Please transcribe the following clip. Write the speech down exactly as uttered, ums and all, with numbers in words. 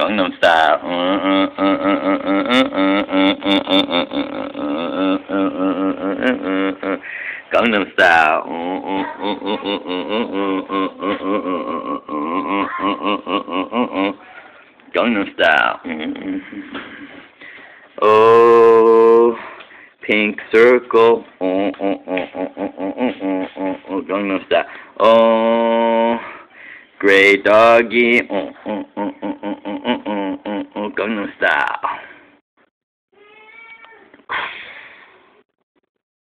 Gangnam Style. Gangnam Style. Gangnam Style. Oh, pink circle. Gangnam Style. Oh, gray doggy. Gangnam Style.